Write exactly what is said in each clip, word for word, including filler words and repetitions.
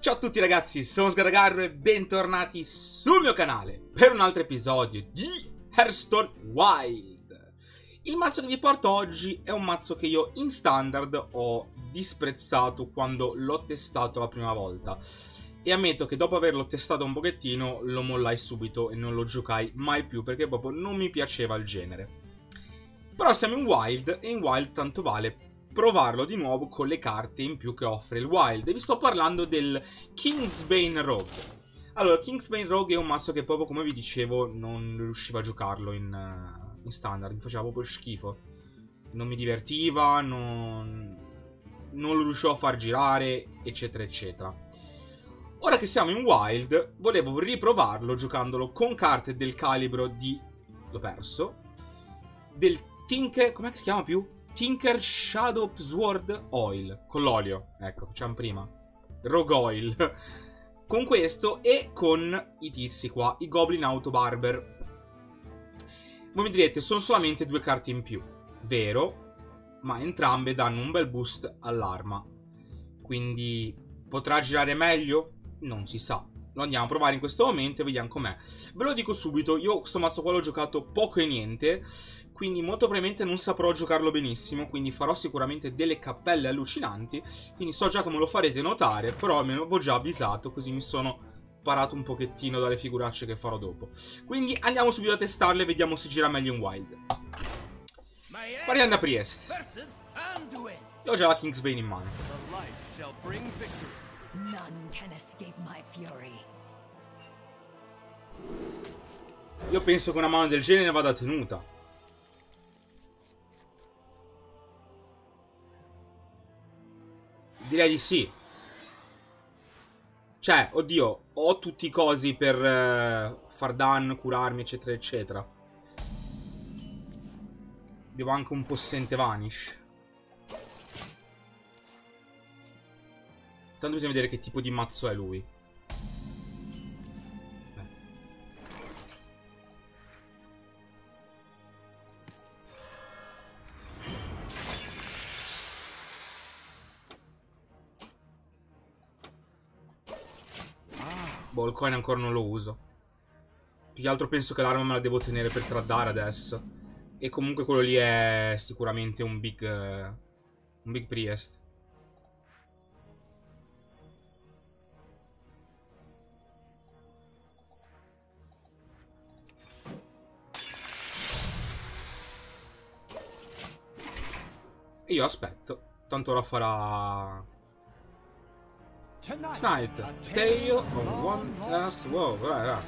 Ciao a tutti ragazzi, sono Sgargarro e bentornati sul mio canale per un altro episodio di Hearthstone Wild. Il mazzo che vi porto oggi è un mazzo che io in standard ho disprezzato quando l'ho testato la prima volta. E ammetto che dopo averlo testato un pochettino lo mollai subito e non lo giocai mai più perché proprio non mi piaceva il genere. Però siamo in Wild e in Wild tanto vale provarlo di nuovo con le carte in più che offre il Wild. E vi sto parlando del Kingsbane Rogue. Allora, Kingsbane Rogue è un mazzo che proprio, come vi dicevo, non riuscivo a giocarlo in, uh, in standard. Mi faceva proprio schifo. Non mi divertiva, non, non lo riuscivo a far girare, eccetera, eccetera. Ora che siamo in Wild, volevo riprovarlo giocandolo con carte del calibro di... l'ho perso. Del Tinker... com'è che si chiama più? Tinker Shadow Sword Oil. Con l'olio. Ecco, facciamo prima. Rogue Oil. Con questo e con i tizi qua. I Goblin Auto Barber. Voi mi direte, sono solamente due carte in più. Vero. Ma entrambe danno un bel boost all'arma. Quindi potrà girare meglio? Non si sa. Lo andiamo a provare in questo momento e vediamo com'è. Ve lo dico subito, io questo mazzo qua l'ho giocato poco e niente, quindi molto probabilmente non saprò giocarlo benissimo, quindi farò sicuramente delle cappelle allucinanti, quindi so già come lo farete notare, però almeno vi ho già avvisato, così mi sono parato un pochettino dalle figuracce che farò dopo. Quindi andiamo subito a testarle e vediamo se gira meglio in Wild. Partiamo da Priest. Io ho già la Kingsbane in mano. Io penso che una mano del genere vada tenuta. Direi di sì. Cioè, oddio, ho tutti i cosi per uh, far danno, curarmi, eccetera, eccetera. Abbiamo anche un possente Vanish. Tanto bisogna vedere che tipo di mazzo è lui. Boh, il coin ancora non lo uso. Più che altro penso che l'arma me la devo tenere per tradare adesso. E comunque quello lì è sicuramente un big... Uh, un big Priest. E io aspetto. Tanto ora farà... Tonight, Tale of One Last Wow, vai, vai.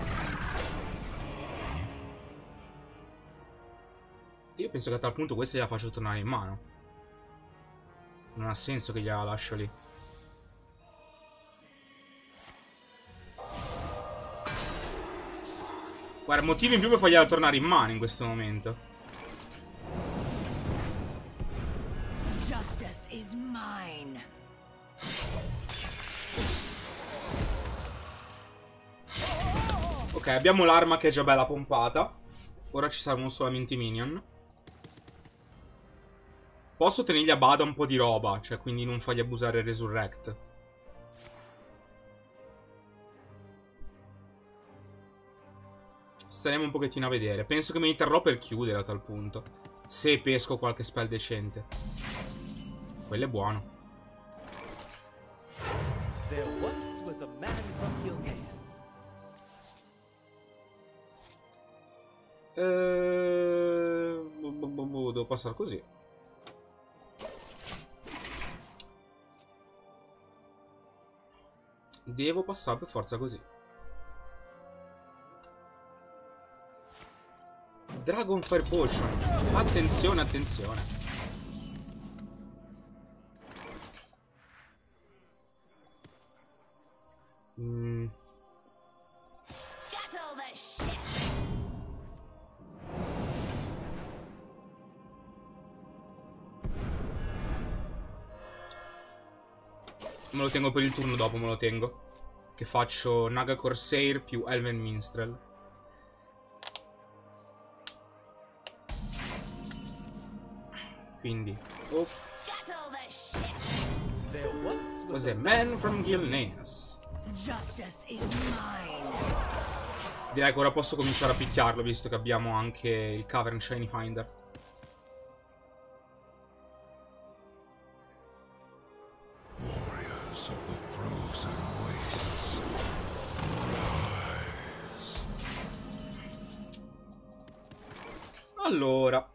Io penso che a tal punto questa gliela faccio tornare in mano. Non ha senso che gliela lascio lì. Guarda, motivo in più per fargliela tornare in mano in questo momento. Justice is mine. Ok, abbiamo l'arma che è già bella pompata. Ora ci saranno solamente i minion. Posso tenergli a bada un po' di roba, cioè quindi non fargli abusare il Resurrect. Staremo un pochettino a vedere. Penso che me li terrò per chiudere a tal punto. Se pesco qualche spell decente. Quello è buono. There once was a man from Gilgamesh. Ehm... Devo passare così. Devo passare per forza così. Dragonfire Potion. Attenzione, attenzione. Mm. Me lo tengo per il turno dopo, me lo tengo. Che faccio Naga Corsair più Elven Minstrel. Quindi oh. Cos'è? Man from Gilneas. Direi che ora posso cominciare a picchiarlo, visto che abbiamo anche il Cavern Shiny Finder. Warriors of the frozen wastes, rise. Allora,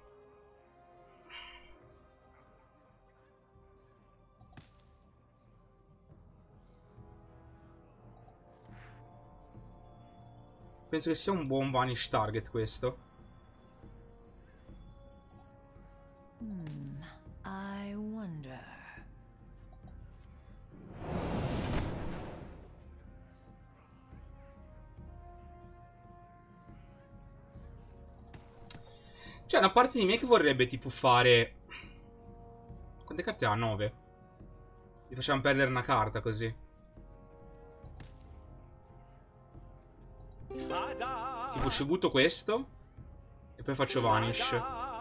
penso che sia un buon vanish target questo. Hmm, I wonder. C'è una parte di me che vorrebbe tipo fare... Quante carte ha? nove. Gli facciamo perdere una carta così. Tipo ci butto questo e poi faccio vanish.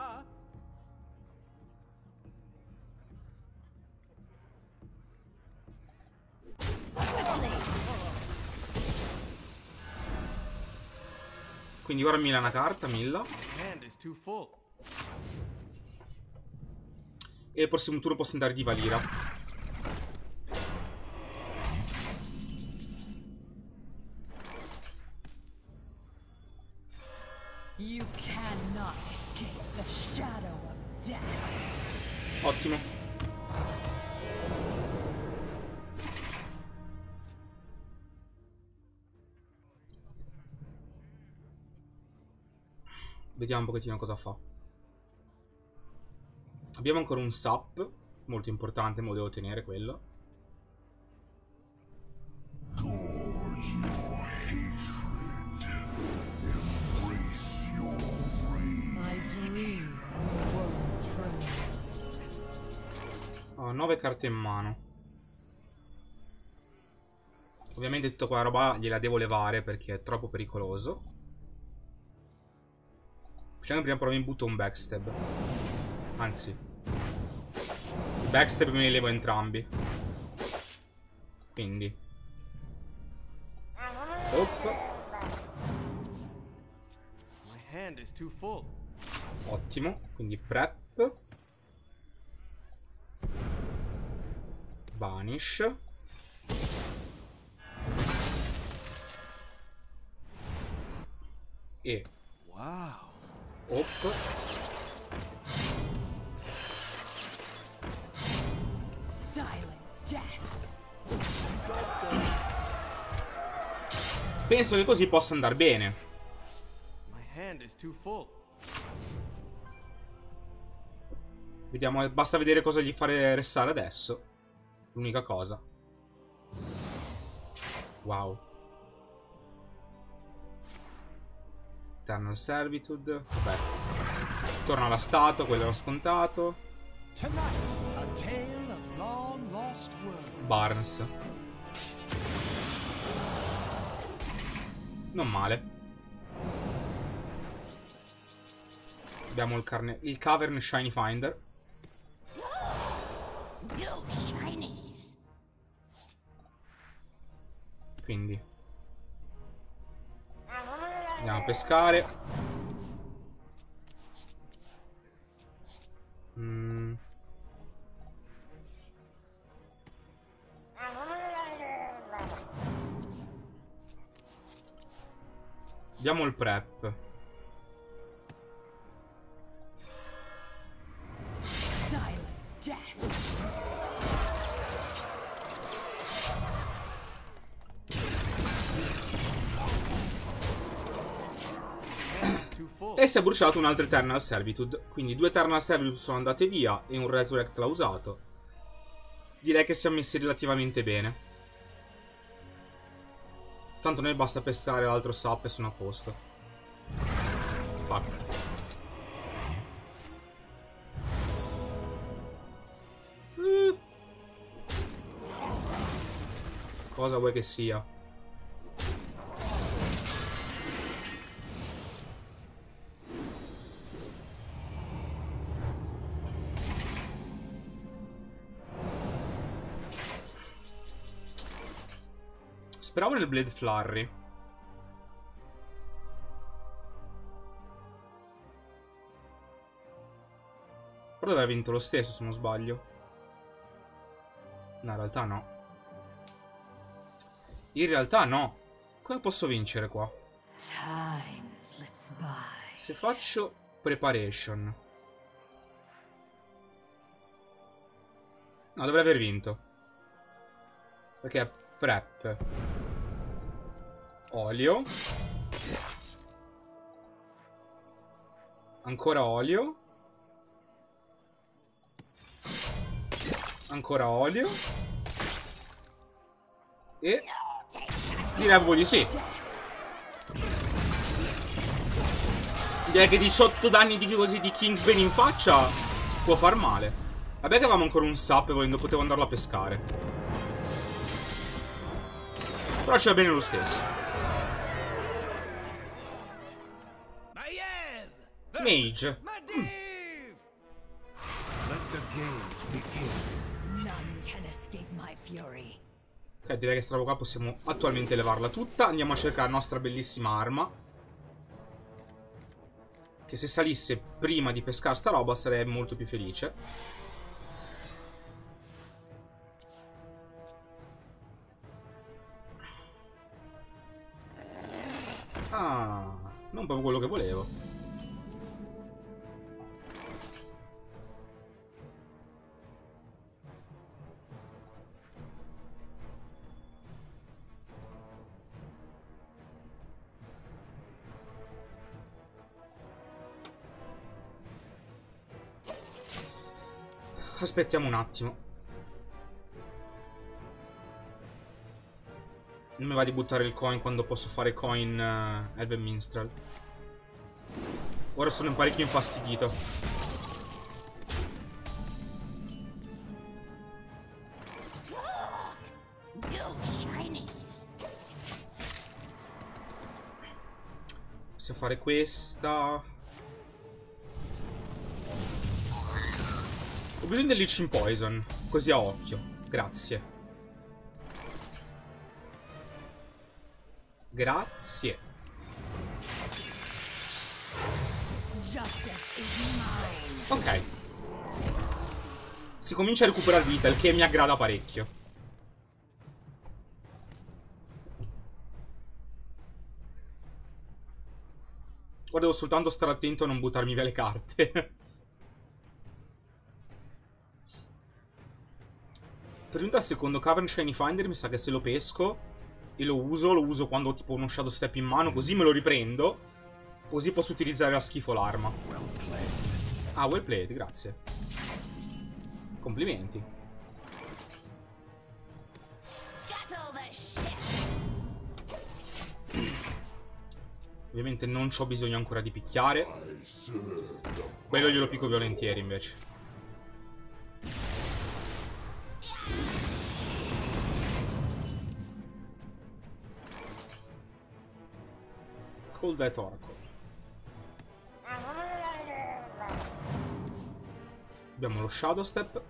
Quindi ora milla una carta, milla. E il prossimo turno posso andare di Valira. You cannot escape the shadow of death. Ottimo. Vediamo un pochettino cosa fa. Abbiamo ancora un sap, molto importante, me lo devo tenere quello. Ho nove carte in mano. Ovviamente tutta quella roba gliela devo levare perché è troppo pericoloso. Facciamo prima prova in butto un backstab. Anzi, il backstab me li levo entrambi. Quindi Op. Ottimo. Quindi prep. Vanish. E Wow. Op. Penso che così possa andare bene. Vediamo, basta vedere cosa gli fare restare adesso. L'unica cosa. Wow. Eternal Servitude. Vabbè. Torna alla statua, quello era scontato. Barnes. Non male. Abbiamo il, carne il Cavern Shiny Finder. Quindi andiamo a pescare. mm. Abbiamo il prep. E si è bruciato un altro Eternal Servitude. Quindi due Eternal Servitude sono andate via e un Resurrect l'ha usato. Direi che siamo messi relativamente bene. Tanto a noi basta pescare l'altro sap e sono a posto. Fuck. Uh. Cosa vuoi che sia? Speravo nel Blade Flurry. Però deve aver vinto lo stesso, se non sbaglio. No, in realtà no. In realtà no. Come posso vincere qua? Se faccio Preparation. No, dovrei aver vinto. Perché è Prep. Olio. Ancora olio. Ancora olio. E direi proprio di sì. Direi che diciotto danni di così di Kingsbane in faccia può far male. Vabbè che avevamo ancora un sap e volendo potevo andarlo a pescare. Però ci va bene lo stesso. Mage. Mm. Ok, direi che sta roba qua possiamo attualmente levarla tutta. Andiamo a cercare la nostra bellissima arma. Che se salisse prima di pescare sta roba sarei molto più felice. Ah, non proprio quello che volevo. Aspettiamo un attimo. Non mi va di buttare il coin quando posso fare coin uh, Elven Minstrel. Ora sono parecchio infastidito. Possiamo fare questa. Ho bisogno del Leeching Poison, così a occhio. Grazie. Grazie. Ok. Si comincia a recuperare vita, il che mi aggrada parecchio. Ora devo soltanto stare attento a non buttarmi via le carte. Per giunta al secondo Cavern Shiny Finder mi sa che se lo pesco e lo uso, lo uso quando ho tipo uno Shadow Step in mano, così me lo riprendo, così posso utilizzare a schifo l'arma. Ah, well played, grazie. Complimenti. Ovviamente non c'ho bisogno ancora di picchiare. Quello glielo picco volentieri invece. Cold Death Oracle. Abbiamo lo Shadow Step.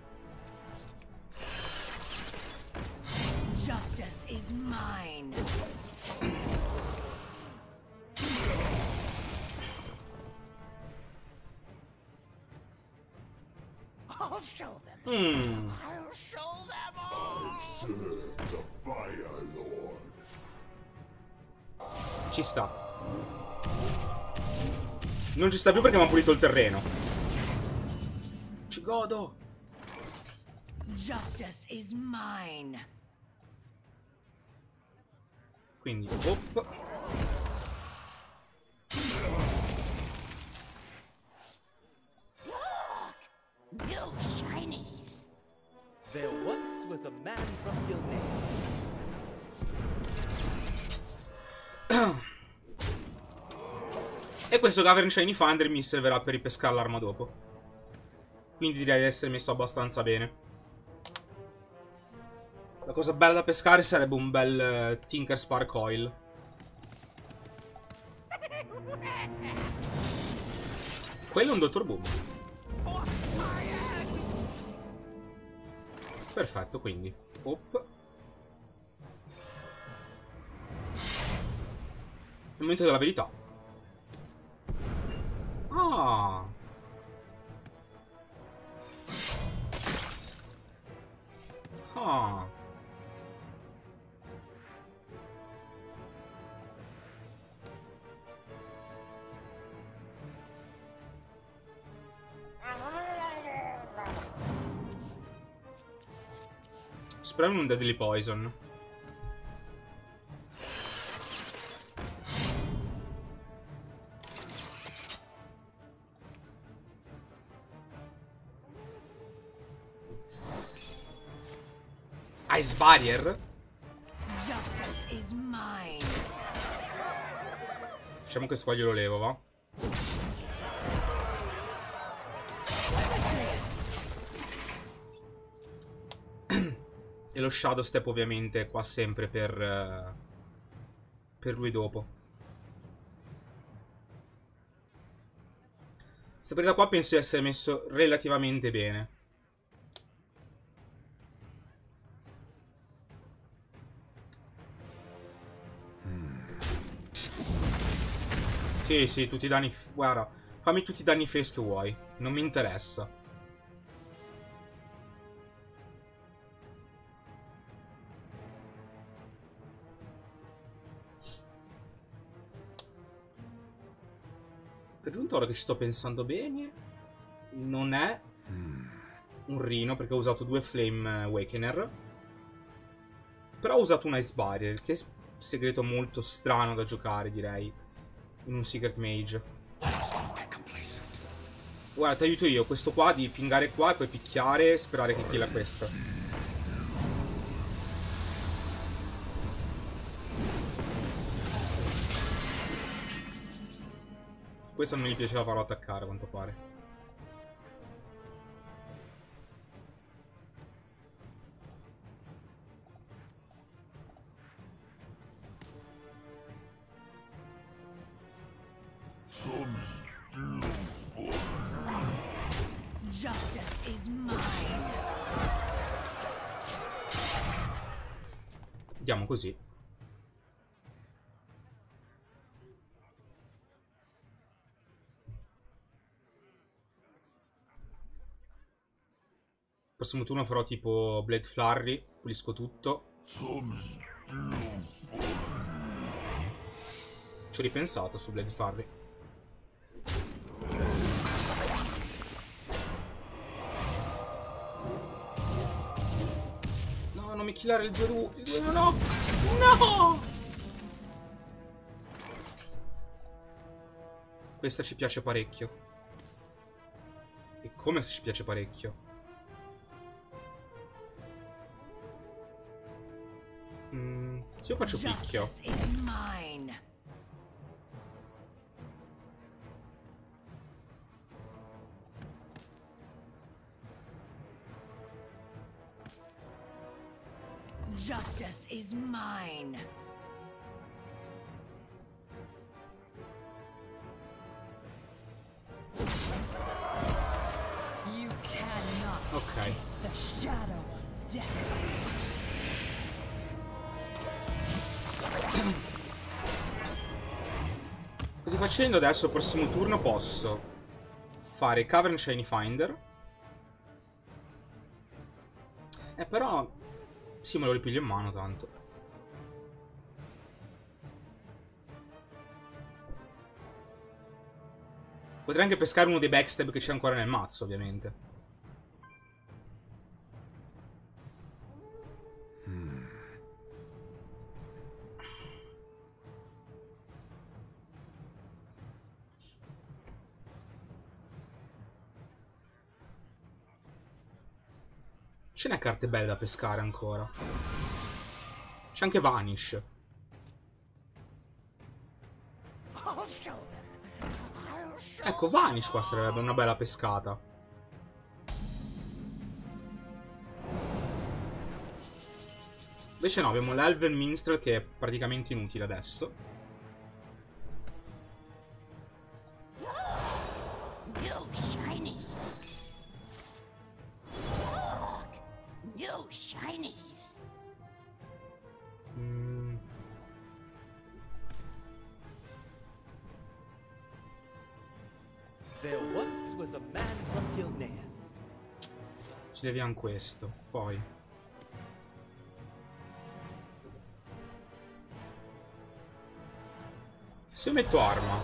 Justice is mine. I'll show them. Mm. I'll show them all. The Fire Lord. Ci sta. Non ci sta più perché mi ha pulito il terreno. Ci godo. Justice is mine. Quindi, op. Go shiny. There once was a man from Gilneas. E questo Cavern Shiny Finder mi servirà per ripescare l'arma dopo. Quindi direi di essere messo abbastanza bene. La cosa bella da pescare sarebbe un bel uh, Tinker Spark Oil. Quello è un Dottor Boom. Perfetto, quindi op. il momento della verità. Ah. Ah. Spero un Deadly Poison. Ice Barrier? Justice is mine. Diciamo che qua glielo levo, va? E lo Shadow Step ovviamente qua sempre per uh, per lui dopo. Questa partita qua penso di essere messo relativamente bene. Sì, sì, tutti i danni... Guarda, fammi tutti i danni face che vuoi. Non mi interessa. Per giunto, ora che ci sto pensando bene, non è un Rhino, perché ho usato due Flame Awakener. Però ho usato un Ice Barrier, che è un segreto molto strano da giocare, direi, in un Secret Mage. Guarda, ti aiuto io. Questo qua di pingare qua e poi picchiare e sperare che killa questo. Questo non mi piaceva farlo attaccare, a quanto pare. Justice is mine. Andiamo così. Prossimo turno farò tipo Blade Flurry, pulisco tutto. Ci ho ripensato su Blade Flurry. No, non mi killare il due due. Il due due no! No! Questa ci piace parecchio. E come ci piace parecchio. Mm, se io faccio picchio. Justice is mine. Justice is mine. You cannot Ok. the shadow of death. Così facendo adesso al prossimo turno posso fare Cavern Shiny Finder. Eh però sì, me lo ripiglio in mano tanto. Potrei anche pescare uno dei backstab che c'è ancora nel mazzo, ovviamente. Ce n'è carte belle da pescare ancora. C'è anche Vanish. I'll show them. I'll show Ecco, Vanish qua sarebbe una bella pescata. Invece no, abbiamo l'Elven Minstrel che è praticamente inutile adesso. New shiny. Look, new shinies. Mm. Ci leviamo questo. Poi se io metto arma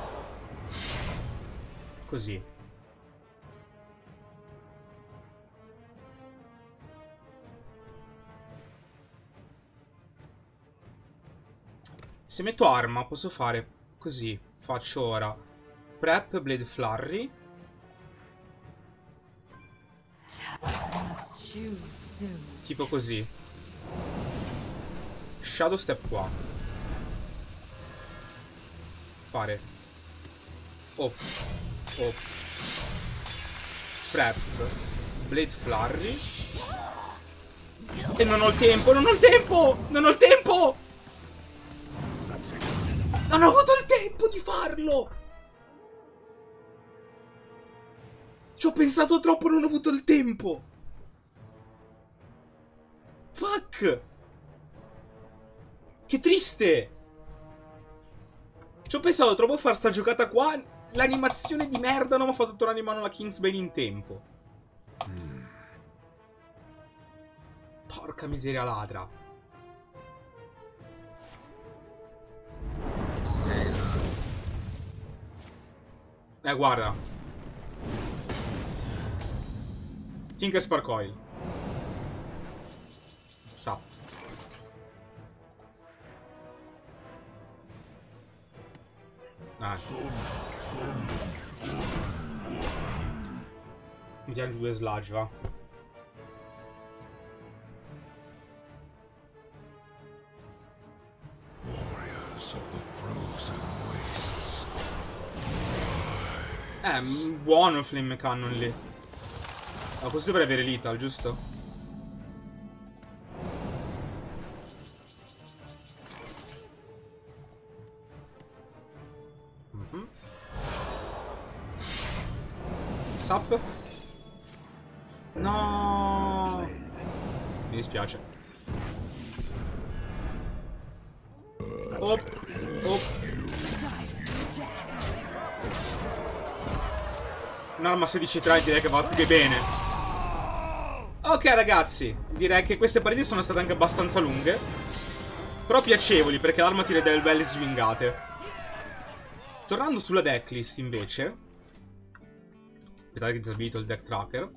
così, se metto arma posso fare così. Faccio ora Prep Blade Flurry. Tipo così. Shadow Step qua. Fare Oh Oh Prep Blade Flurry. E non ho il tempo. Non ho il tempo. Non ho il tempo. Non ho avuto il tempo di farlo. Ci ho pensato troppo. Non ho avuto il tempo. Fuck. Che triste. Ci ho pensato troppo a fare sta giocata qua. L'animazione di merda non mi ha fatto tornare in mano la Kingsbane in tempo. mm. Porca miseria ladra. Eh guarda, Tinker Spark Oil. Sa. Ah. Mettiamo giù due sludge, va. Eh, buono il Flame Cannon lì. Ma questo dovrebbe avere lethal, giusto? Mm-hmm. Sap. No. Mi dispiace. Op. Op. Un'arma sedici tre direi che va più che bene. Ok ragazzi, direi che queste partite sono state anche abbastanza lunghe, però piacevoli perché l'arma tira delle belle swingate. Tornando sulla decklist invece, aspettate che disabilito il deck tracker.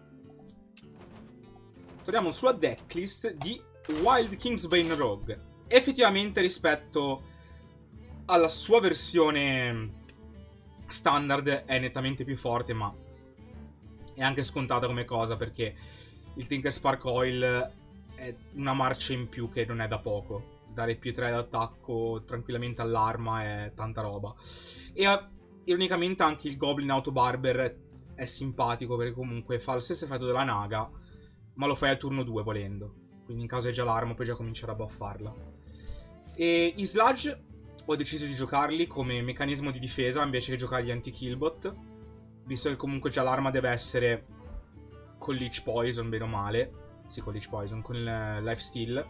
Torniamo sulla decklist di Wild Kingsbane Rogue. Effettivamente rispetto alla sua versione standard è nettamente più forte, ma è anche scontata come cosa perché il Tinker Spark Oil è una marcia in più che non è da poco. Dare più tre d'attacco tranquillamente all'arma è tanta roba. E ironicamente anche il Goblin Auto Barber è simpatico perché comunque fa lo stesso effetto della Naga, ma lo fai a turno due volendo. Quindi in caso hai già l'arma puoi già cominciare a buffarla. E i Sludge ho deciso di giocarli come meccanismo di difesa invece che giocargli anti-killbot, visto che comunque già l'arma deve essere con Leech Poison, bene o male. Sì, con Leech Poison, con il Lifesteal.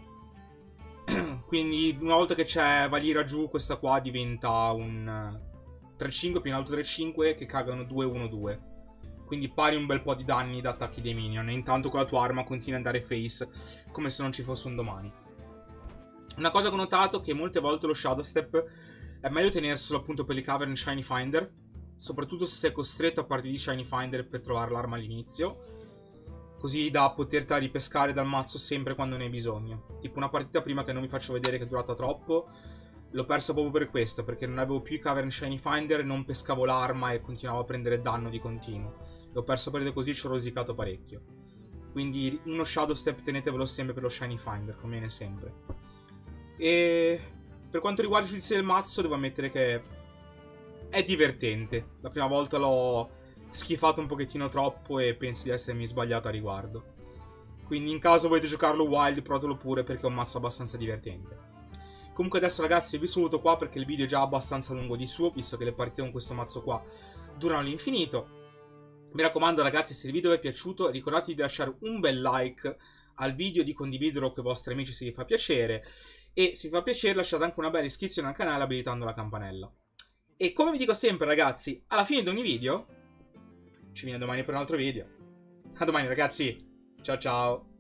Quindi una volta che c'è Valira giù, questa qua diventa un tre cinque più un altro tre cinque che cagano due uno due. Quindi pari un bel po' di danni da attacchi dei minion. E intanto con la tua arma continui ad andare face come se non ci fosse un domani. Una cosa che ho notato è che molte volte lo Shadow Step è meglio tenerselo appunto per il Cavern Shiny Finder, soprattutto se sei costretto a partire di Shiny Finder per trovare l'arma all'inizio, così da poterla ripescare dal mazzo sempre quando ne hai bisogno. Tipo una partita prima che non vi faccio vedere che è durata troppo, l'ho persa proprio per questo, perché non avevo più i Cavern Shiny Finder, non pescavo l'arma e continuavo a prendere danno di continuo. L'ho perso per così, ci ho rosicato parecchio. Quindi uno Shadow Step tenetevelo sempre per lo Shiny Finder, conviene sempre. E per quanto riguarda il giudizio del mazzo, devo ammettere che è divertente. La prima volta l'ho schifato un pochettino troppo e penso di essermi sbagliato a riguardo. Quindi in caso volete giocarlo wild, provatelo pure perché è un mazzo abbastanza divertente. Comunque adesso ragazzi vi saluto qua perché il video è già abbastanza lungo di suo, visto che le partite con questo mazzo qua durano all'infinito. Mi raccomando ragazzi, se il video vi è piaciuto ricordatevi di lasciare un bel like al video, di condividerlo con i vostri amici se vi fa piacere. E se vi fa piacere lasciate anche una bella iscrizione al canale abilitando la campanella. E come vi dico sempre ragazzi, alla fine di ogni video ci vediamo domani per un altro video. A domani ragazzi! Ciao ciao.